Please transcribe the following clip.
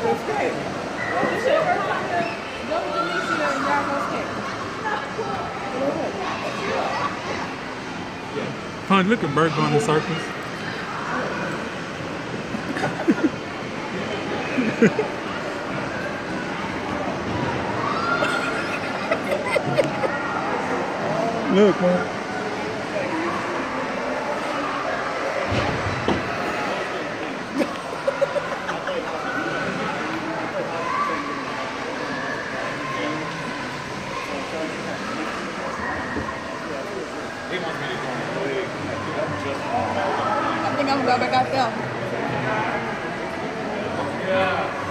skate. This your first time to go with Denisha and y'all go skate. Honey, look at Bert going in circles. Look, man. I think I'm gonna go back out there. Yeah.